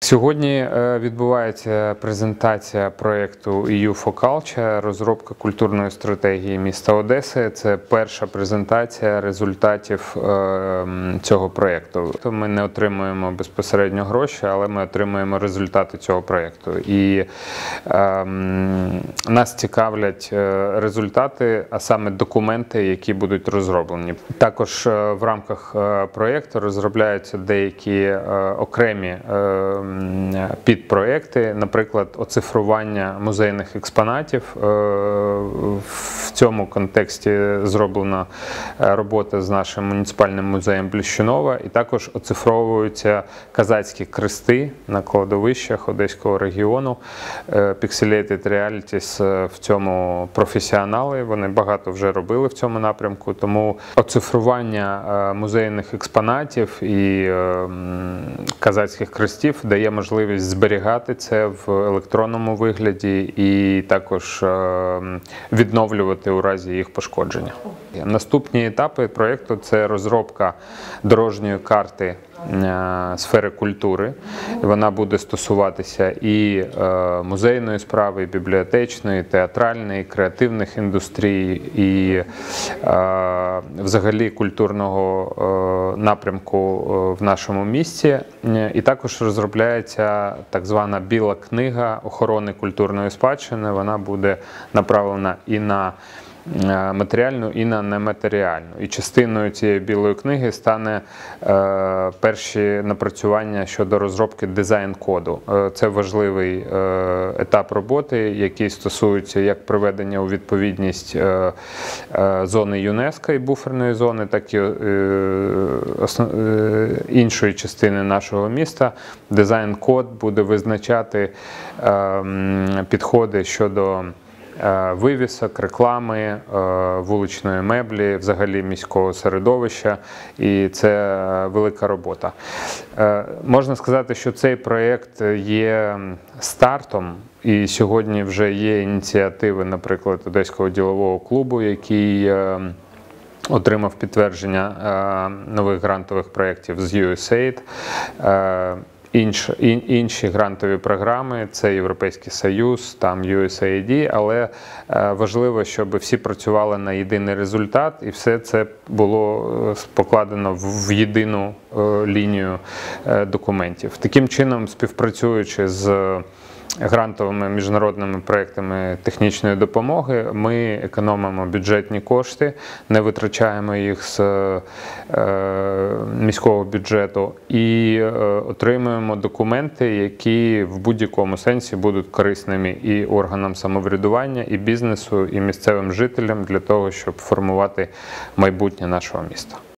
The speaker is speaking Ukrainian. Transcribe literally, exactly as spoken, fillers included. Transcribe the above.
Сьогодні відбувається презентація проєкту і ю фор калчер, розробка культурної стратегії міста Одеси. Це перша презентація результатів цього проєкту. Ми не отримуємо безпосередньо гроші, але ми отримуємо результати цього проєкту. І е, нас цікавлять результати, а саме документи, які будуть розроблені. Також в рамках проєкту розробляються деякі окремі підпроєкти, наприклад, оцифрування музейних експонатів. В цьому контексті зроблена робота з нашим муніципальним музеєм Плющунова, і також оцифровуються козацькі крести на кладовищах Одеського регіону. Pixelated Realities в цьому професіонали, вони багато вже робили в цьому напрямку, тому оцифрування музейних експонатів і козацьких крестів дає можливість зберігати це в електронному вигляді і також відновлювати у разі їх пошкодження. Наступні етапи проєкту – це розробка дорожньої карти сфери культури. Вона буде стосуватися і музейної справи, і бібліотечної, і театральної, і креативних індустрій, і взагалі культурного напрямку в нашому місті. І також розробляється так звана біла книга охорони культурної спадщини. Вона буде направлена і на матеріальну, і на нематеріальну. І частиною цієї білої книги стане е, перші напрацювання щодо розробки дизайн-коду. Е, це важливий е, етап роботи, який стосується як приведення у відповідність е, е, зони ЮНЕСКО і буферної зони, так і е, основ, е, іншої частини нашого міста. Дизайн-код буде визначати е, підходи щодо вивісок, реклами, вуличної меблі, взагалі міського середовища, і це велика робота. Можна сказати, що цей проєкт є стартом, і сьогодні вже є ініціативи, наприклад, Одеського ділового клубу, який отримав підтвердження нових грантових проєктів з ю ес ей ай ді. Інш, ін, інші грантові програми – це Європейський Союз, там ю ес ей ай ді, але е, важливо, щоб всі працювали на єдиний результат, і все це було покладено в, в єдину е, лінію е, документів. Таким чином, співпрацюючи з грантовими міжнародними проєктами технічної допомоги, ми економимо бюджетні кошти, не витрачаємо їх з е, міського бюджету і е, отримуємо документи, які в будь-якому сенсі будуть корисними і органам самоврядування, і бізнесу, і місцевим жителям для того, щоб формувати майбутнє нашого міста.